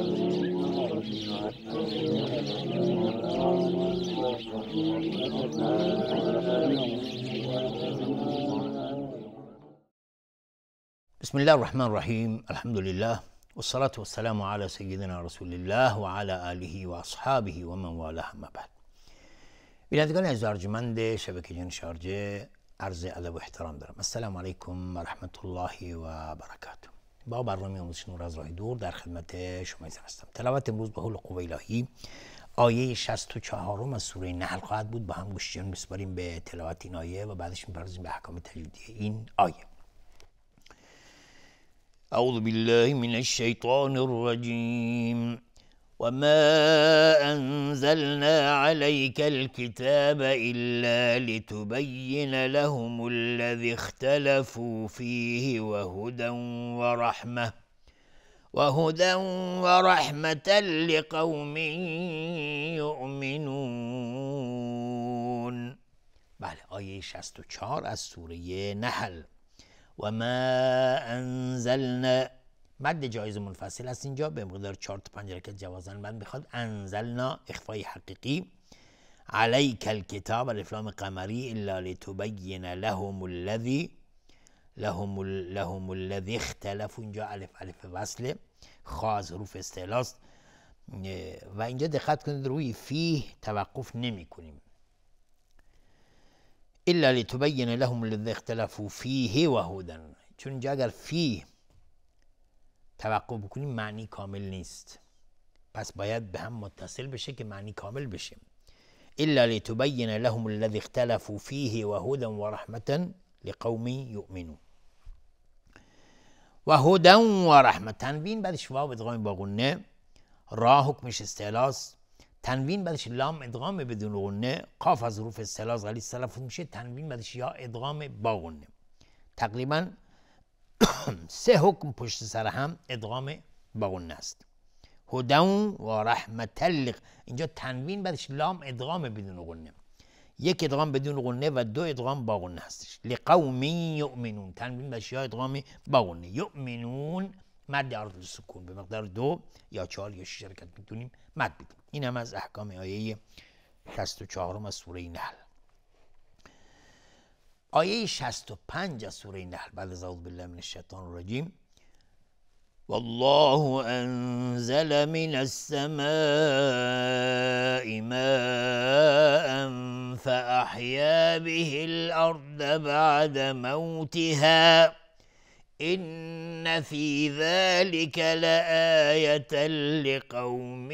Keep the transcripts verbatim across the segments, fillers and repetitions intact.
بسم الله الرحمن الرحیم. الحمد لله والصلاة والسلام على سیدنا رسول الله و علی آله و اصحابه و من والاه. اما بعد، بینندگان عزیز ارجمند شبکه جن شارجه، عرض ادب و احترام دارم. السلام علیکم و رحمت الله و برکاته. با برنامه آموزش نور از راه دور در خدمت شما هستم. تلاوت امروز به حول قوه الهی آیه شصت و چهار از سوره نحل خواهد بود. با هم گوش جان بسپاریم به تلاوت این آیه و بعدش می‌پردازیم به احکام تجویدی این آیه. أعوذ بالله من الشيطان الرجيم وما أنزلنا عليك الكتاب إلا لتبين لهم الذي اختلفوا فيه وهدى ورحمة وهدى ورحمة لقوم يؤمنون. بله، آیه شصت و چهار از سوره نحل. و ما انزلنا، مد جایز منفصل است اینجا به مقدار چهار تا پنج حرکت جوازن مد میخواد. انزلنا اخفای حقیقی، علیک الکتاب الف لام قمری الا لتبین لهم الذی لهم ال... لهم الذی اختلفوا، اینجا الف الف وصله، خا از حروف استعلا است و اینجا دقت کنید روی فیه توقف نمی کنیم. الا لتبین لهم الذی اختلفوا فیه و هدی، چون اینجا اگر فیه توقف بکنیم معنی کامل نیست، پس باید به هم متصل بشه که معنی کامل بشه. الا لتبین لهم الذی اختلفوا فیه و هدی و رحمة لقوم یؤمنون. و هدی و رحمة، تنوین بعدش واو ادغام با غنه، را حکمش استعلاست، تنوین بعدش لام ادغام بدون غنه، قاف از حروف استعلا غلیظ تلفظ میشه، تنوین بعدش یا ادغام با غنه. تقریبا سه حکم پشت سر هم ادغام با غنه است. هدی و رحمت لق، اینجا تنوین بعدش لام ادغام بدون غنه، یک ادغام بدون غنه و دو ادغام با غنه هستش. لقوم یؤمنون، تنوین بعدش یا ادغام با غنه. یؤمنون مد عارض سکون به مقدار دو یا چهار یا شش حرکت میتونیم مد بدیم. این هم از احکام آیه شصت و چهار از سوره نحل. آیه شصت و پنج از سوره نحل بعد از اعوذ بالله من الشیطان الرجیم. والله انزل من السماء ماء فأحیا به الارض بعد موتها إن في ذلك لآية لقوم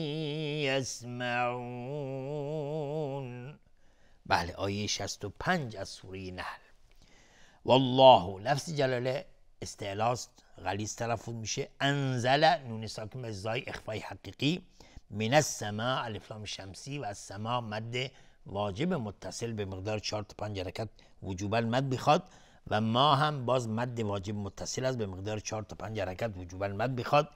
يسمعون. بله، آیه شصت و پنج از سوره نحل. والله لفظ جلاله استعلاست، غلیظ تلفظ میشه. انزل نون ساکن به زای اخفای حقیقی، من السماء الف لام شمسی و از سما مد واجب متصل به مقدار چهار تا پنج حرکت وجوبا مد بخواد و ما هم باز مد واجب متصل است به مقدار چهار تا پنج حرکت وجوبا مد بخواد.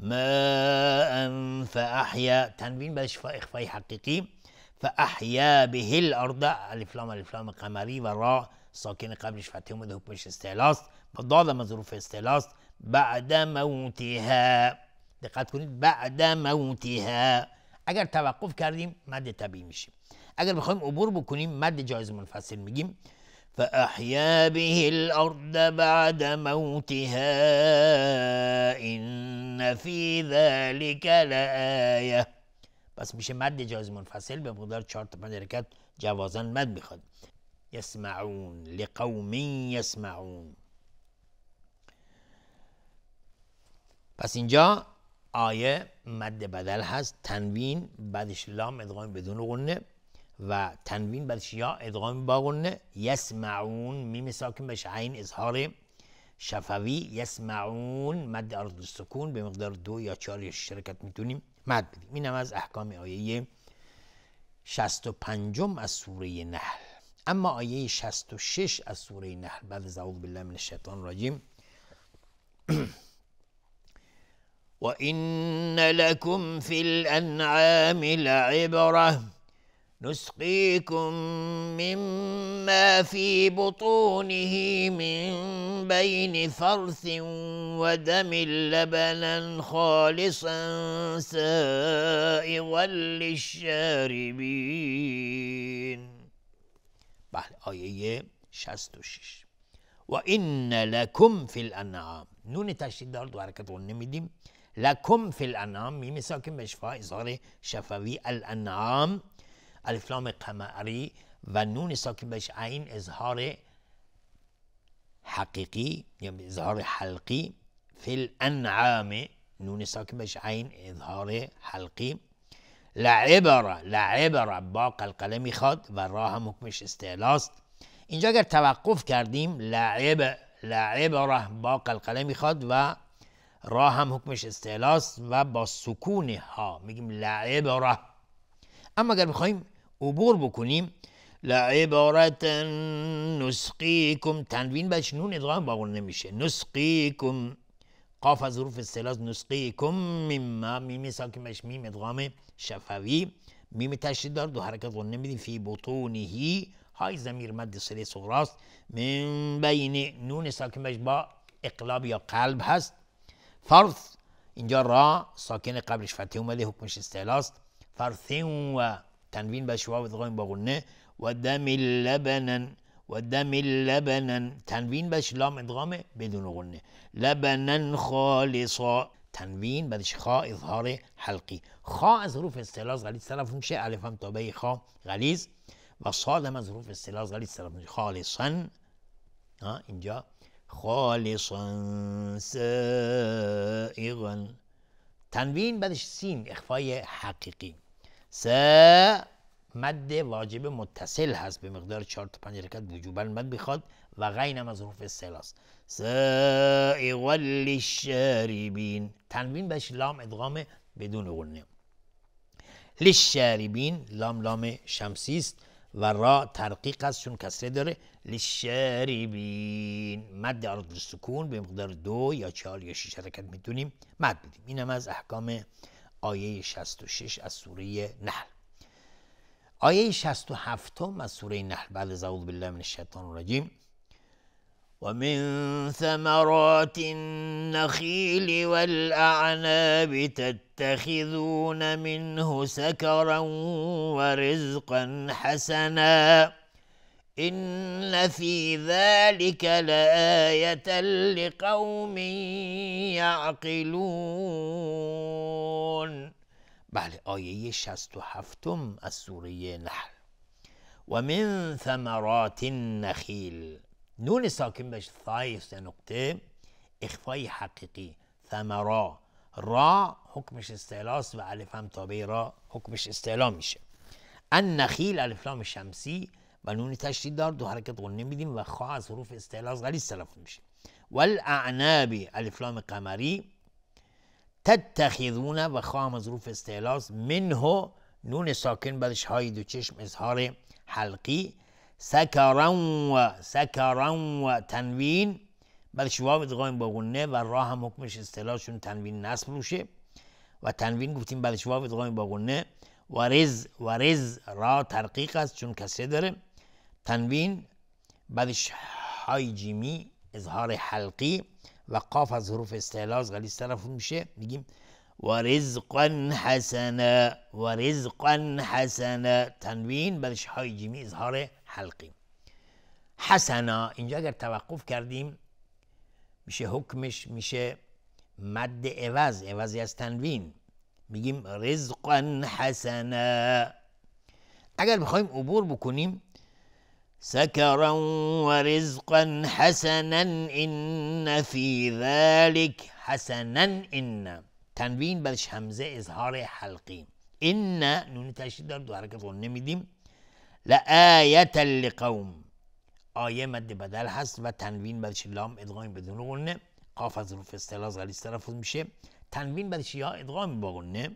ما فاحیا، تنوین بعدش اخفای حقیقی، فاحیا به الارض الف لام الف لام قمری و را ساکن قبلش فتحه اومده حکمش استعلاست و دادم از حروف استعلاست. بعد موتها، دقت کنید بعد موتها، اگر توقف کردیم مد طبیعی میشه، اگر بخوایم عبور بکنیم مد جایز منفصل میگیم. فأحیا به الارض بعد موتها ان فی ذلک لآیه، پس میشه مد جایز منفصل به مقدار چهار تا پنج حرکت جوازن مد میخواد. یسمعون لقوم یسمعون. پس اینجا آیه مد بدل هست، تنوین بعدش لام ادغام بدون غنه و تنوین بعدش یا ادغام با غنه. یسمعون میم ساکن بهش عین اظهار شفوی، یسمعون مد عارض سکون به مقدار دو یا چهار یا شش حرکت میتونیم مد بدیم. این هم از احکام آیه شصت و پنج از سوره نحل. اما آیه شصت و شش از سوره نحل بعد از اعوذ بالله من الشیطان الرجیم. وَإِنَّ لَكُمْ فِي الْأَنْعَامِ لَعِبْرَةً نسقيكم مما في بطونه من بين فرث ودم لبنا خالصا سائغا للشاربين. بله آیه شصت و شش. و این لکم فی الانعام، نون تشدید دار دو حرکت غنه میدیم. لکم فی الانعام میم ساکن به شفا اظهار شفوی، الانعام الف لام قمری و نون ساکن بهش عین اظهار حقیقی یا اظهار حلقی. فی الانعام نون ساکن بهش عین اظهار حلقی. لعبر لعبر با قلقله میخواد و را هم حکمش استعلاست. اینجا اگر توقف کردیم لعب لعبر با قلقله میخواد و را هم حکمش استعلاست و با سکون ها میگیم لعبره. اما اگر بخوایم عبور بکنیم لعبرة نسقیکم، تنوین بهش نون ادغام با غنه نمیشه. نسقیکم قاف از حروف استعلاست. نسقیکم مما میم ساکن بهش میم ادغام شفوی، میم تشدید دار دو حرکت غنه میدیم. فی بطونه های ضمیر مد صله صغراست. من بین نون ساکن بهش با اقلاب یا قلب هست. فرث اینجا را ساکن قبلش فتحه اومده حکمش استعلاست. فرث و تنوین بهش واو ادغام با غنه. و دم لبنا و دم لبنا تنوین بهش لام ادغام بدون غنه. لبنا خالصا تنوین بعدش خا اظهار حلقی. خا از حروف استعلاز غلیظ طرف میشه. الف هم تابع خا غلیظ و صاد هم از حروف استعلاز غلیظ طرف میشه. خالصا اینجا خالصا سائغا تنوین بعدش سین اخفای حقیقی. س مد واجب متصل هست به مقدار چهار تا پنج حرکت وجوبا مد بخواد و غین هم از حروف استعلاست. سائغا للشاربین تنوین بهش لام ادغام بدون غنه. للشاربین لام لام شمسی است و را ترقیق است چون کسره داره. للشاربین مد عرض سکون به مقدار دو یا چهار یا شش حرکت میتونیم مد بدیم. اینم از احکام آیه شصت و شش از سوره نحل. آیه شصت و هفت از سوره نحل بعد از اعوذ بالله من الشیطان الرجیم. و من ثمرات النخیل والاعناب تتخذون منه سکرا ورزقا حسنا إن في ذلك لآية لقوم يعقلون. بله آیه شصت و هفت از سوره نحل. و من ثمرات النخیل نون ساکن بهش ثای سه نقطه اخفای حقیقی. ثمرا را حکمش استعلاست و الف هم تابع را حکمش استعلا میشه. النخیل الف لام شمسی و نون تشدید دار دو حرکت غنه میدیم و خا از حروف استعلاس غلیظ تلفظ میشه. والاعناب الف لام قمری تتخذون و خا هم از حروف استعلاس. منه نون ساکن بعدش های دو چشم اظهار حلقی. سکرا و سکرا و تنوین بعدش واو ادغام با غنه و را هم حکمش استعلاس چون تنوین نصب میشه و تنوین گفتیم بعدش واو ادغام با غنه. و رز و رز را ترقیق است چون کسره داره. تنوین بعدش های جیمی اظهار حلقی و قاف از حروف استعلاس غلیظ تلفظ میشه. میگیم و رزقا حسنا و رزقا حسنا تنوین بعدش های جیمی اظهار حلقی. حسنا اینجا اگر توقف کردیم میشه حکمش میشه مد عوض عوضی از تنوین. میگیم رزقا حسنا. اگر بخوایم عبور بکنیم سکرا و رزقا حسنا ان فی ذلک حسنا ان تنوین بعدش همزه اظهار حلقی. ان نون تشدید دار دو حرکت غنه میدیم. لآیة لقوم آیه مد بدل هست و تنوین بعدش لام ادغام بدون غنه. قاف از حروف استعلاس غلیظ تلفظ میشه. تنوین بعدش یا ادغام با غنه.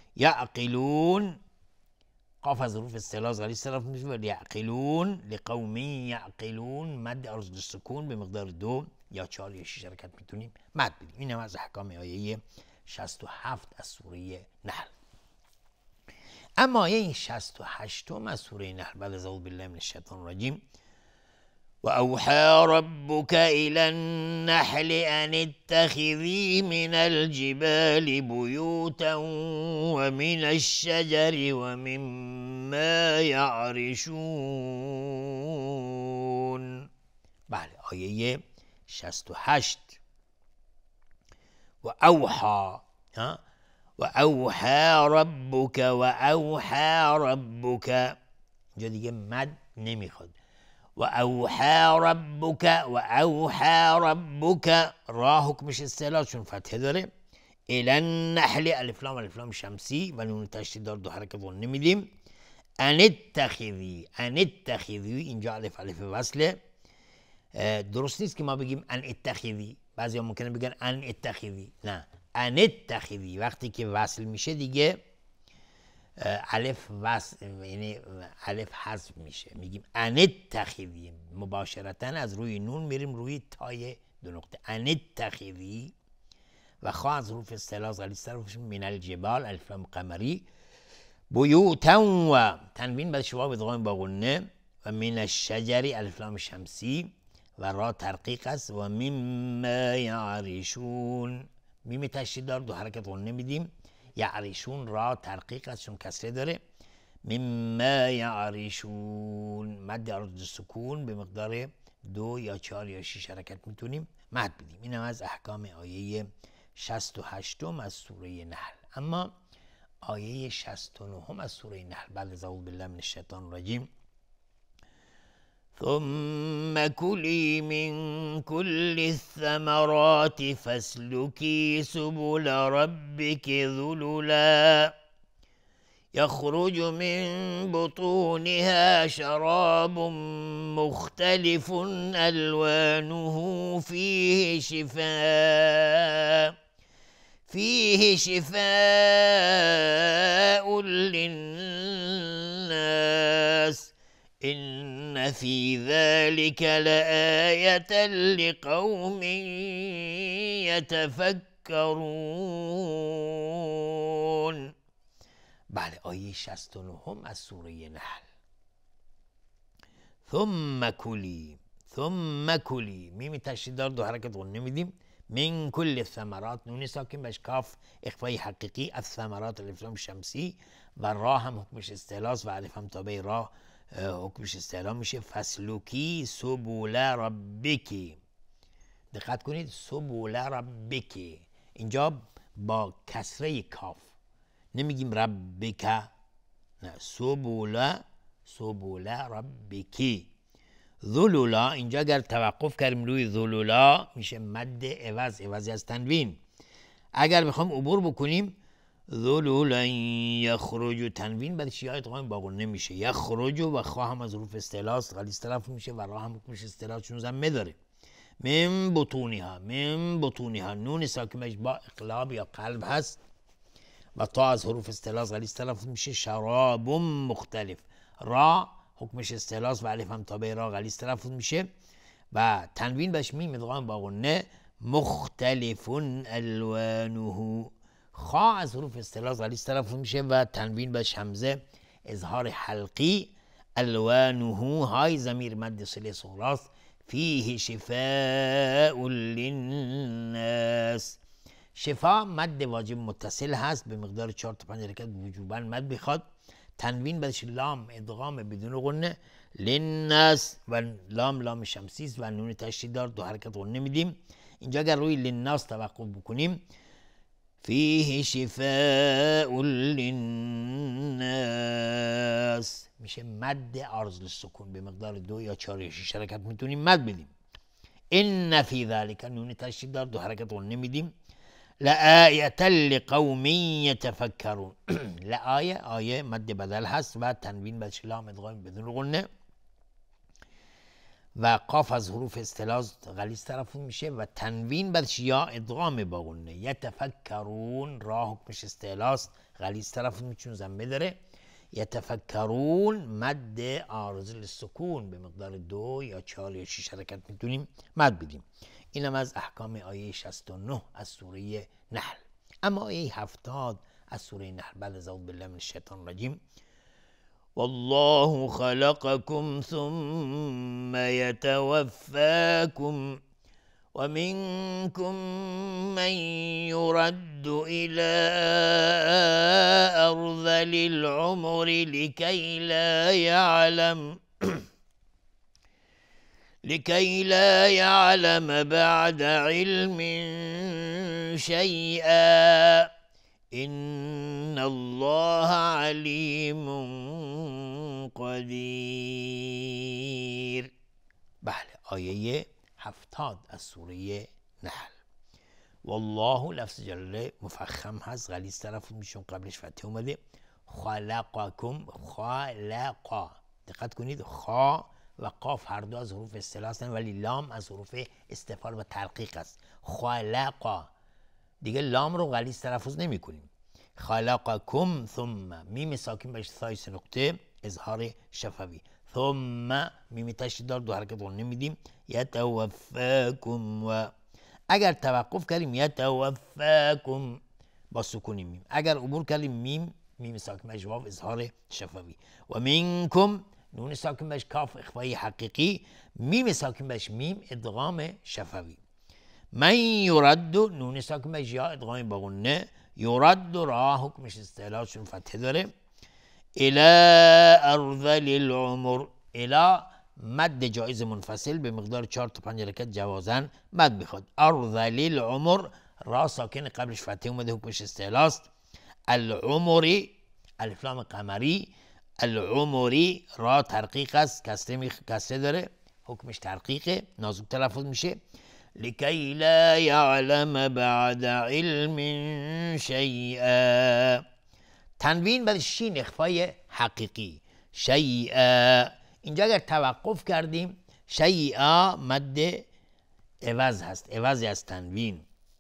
یعقلون قاف از حروف استعلاس غلیظ تلفظ میشه و یعقلون لقوم یعقلون مد عرض السکون به مقدار دو یا چهار یا شش حرکت میتونیم مد بدیم. این هم از احکام آیه شصت و هفت از سوره نحل. اما آیه شصت و هشت از سوره نحل بعد از اعوذ بالله من الشیطان الرجیم و اوحى ربك إلى النحل أن اتخذي من الجبال بيوتا ومن الشجر ومما يعرشون. بله آیه شصت و هشت و اوحى و اوحى ربك و اوحى ربك، اینجا دیگه مد نمیخواد. و اوحى ربك و اوحى ربك را حکمش استعلا چون فتحه داره. الی النحل الف لام الف لام شمسی و نون تشدید دار دو حرکت رو نمیدیم. ان اتخذی ان اتخذی اینجا الف الف وصله. درست نیست که ما بگیم ان اتخذی، بعضی ها ممکنه بگن ان اتخذی، نه ان اتخذی وقتی که وصل میشه دیگه الف وصل یعنی الف حذف میشه، میگیم ان اتخذی، مباشرتا از روی نون میریم روی تای دو نقطه. ان اتخذی و خواهد از حروف استعلا غلیظ طرفش من الجبال الف لام قمری بیوتا و تنوین بعد شواو ادغام با غنه و من الشجر الف لام شمسی و را ترقیق است و مما یعرشون میم تشدید دار دو حرکت غنه میدیم. یعرشون را ترقیق است چون کسره داره. مما یعرشون مد عرض سکون به مقدار دو یا چهار یا شش حرکت میتونیم مد بدیم. این هم از احکام آیه شصت و هشت از سوره نحل. اما آیه شصت و نه از سوره نحل بعد از اعوذ بالله من الشیطان الرجیم ثم كلي من كل الثمرات فاسلكي سبل ربك ذللا يخرج من بطونها شراب مختلف ألوانه فيه شفاء فيه شفاء للناس إن في ذلك لآية لقوم يتفكرون. بله آیه شصت و نه از سوره نحل. ثم کلی ثم کلی میم تشدید دار دو حرکت غنه میدیم. من کل الثمرات نون ساکن بهش کاف اخفای حقیقی از ثمرات الف لام شمسی و را هم حکمش استعلاس و الف هم تابع را حکمش استعلا میشه. فسلوکی سبول ربکی، دقت کنید سبول ربکی اینجا با کسره کاف نمیگیم ربک، نه سبول سبول ربکی. ذلولا اینجا اگر توقف کردیم روی ذلولا میشه مد عوض عوضی از تنوین. اگر بخوام عبور بکنیم ذلولا یخرج تنوین بعدش یا ادغام با غنه میشه. یخرج و خواه هم از حروف استعلاست غلیظ طرف میشه و را هم حکمش استعلا چون ضمه داره. من بطونها من بطونها نون ساکنش با اقلاب یا قلب هست و تا از حروف استعلاست غلیظ طرف میشه. شراب مختلف را حکمش استعلاست و الف هم تابع را غلیظ طرف میشه و تنوین بهش میم ادغام با غنه. مختلف الوانه خا از حروف استعلاس غلیظ طرف میشه و تنوین بهش همزه اظهار حلقی. الوانه های ضمیر مد صله صغراست. فیه شفاء للناس شفا مد واجب متصل هست به مقدار چهار تا پنج حرکت وجوبا مد بخواد. تنوین بهش لام ادغام بدون غنه للناس و لام لام شمسی است و نون تشدید دار دو حرکت غنه میدیم. اینجا اگر روی للناس توقف بکنیم فیه شفاء للناس میشه مد عرض للسکون به مقدار دو یا چهار یا شش حرکت میتونیم مد بدیم. ان فی ذلک نون تشدید دار دو حرکت غنه میدیم. لآیة لقوم یتفکرون لآیه آیه مد بدل هست و تنوین بهش لام ادغام بدون غنه و قاف از حروف استعلاس غلیظ طرف میشه و تنوین بهش یا ادغام با غنه. یتفکرون را حکمش استعلاس غلیظ طرف میچون ضمه داره. یتفکرون مد عارض للسکون به مقدار دو یا چهار یا شش حرکت میتونیم مد بدیم. اینم از احکام آیه شصت و نه از سوره نحل. اما آیه هفتاد از سوره نحل. بعد از اعوذ بالله من الشیطان الرجیم. والله خلقكم ثم يتوفاكم ومنكم من يرد إلى أرذل العمر لكي لا يعلم لكي لا يعلم بعد علم شيئا إن الله عليم قدیر. بله، آیه هفتاد از سوره نحل. والله لفظ جلاله مفخم هست، غلیظ تلفظ میشه، قبلش فتحه اومده. خلقکم، خلقا، دقت کنید خا و قاف هر دو از حروف اصطلاح هستن، ولی لام از حروف استفهام و ترقیق است. خلقا دیگه لام رو غلیظ تلفظ نمی کنیم. خلقکم ثم میم ساکن بهش ثای سه نقطه اظهار شفوی. ثم میم تشدید دار دو حرکت رو نمیدیم. یتوفاکم و اگر توقف کردیم یتوفاکم با سکون میم. اگر عبور کردیم میم میم ساکن بهش واو اظهار شفوی. و منکم نون ساکن بهش کاف اخفای حقیقی، میم ساکن بهش میم ادغام شفوی. من یرد نون ساکن بهش یا ادغام با غنه. یرد را حکمش استعلاء چون فتحه داره. الى ارذل العمر، الى مد جایز منفصل به مقدار چهار تا پنج حرکت جوازن مد میخواد. ارذل العمر را ساکن قبلش فتحه اومده حکمش استعلاء است. العمری الف لام قمری، العمری را ترقیق است، کسره می کسره داره حکمش ترقیقه، نازک تلفظ میشه. لکی لا یعلم بعد علم شیئا، تنوین بعد شین اخفای حقیقی. شیئا اینجا اگر توقف کردیم شیئا مد عوض هست، عوضی از تنوین.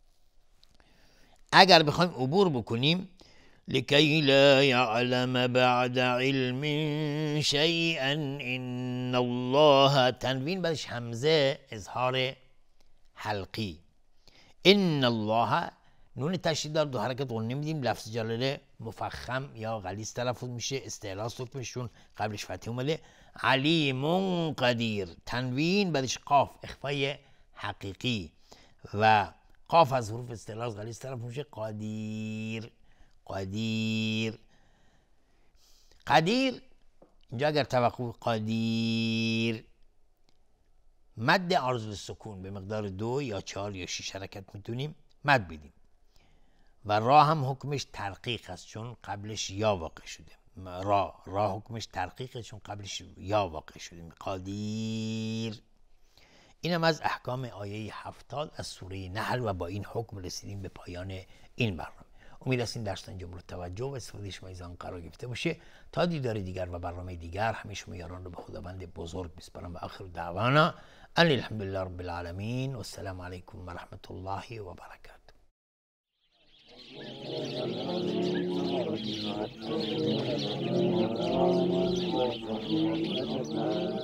اگر بخوایم عبور بکنیم لکی لا یعلم بعد علم شیئا ان الله، تنوین بعدش همزه اظهار حلقی. ان الله نون تشدید دار دو حرکت رو نمیدیم. لفظ جلاله مفخم یا غلیظ تلفظ میشه، استعلاء حکمشون قبلش فتحه اومده. علیم قدیر، تنوین بعدش قاف اخفای حقیقی و قاف از حروف استعلاء غلیظ تلفظ میشه. قدیر قدیر قدیر اینجا اگر توقف قدیر مد عارض السکون به مقدار دو یا چهار یا شش حرکت میتونیم مد بدیم و را هم حکمش ترقیق است چون قبلش یا واقع شده. را را حکمش ترقیقه چون قبلش یا واقع شده. قدیر. اینم از احکام آیه هفتاد از سوره نحل و با این حکم رسیدیم به پایان این برنامه. امید است این درس اینجا مورد توجه و استفاده شما از آن قرار گرفته باشه. تا دیدار دیگر و برنامه دیگر همه شما یاران رو به خداوند بزرگ میسپارم و آخر دعوانا ان الحمدلله رب العالمین و السلام علیکم و رحمت الله و برکاته.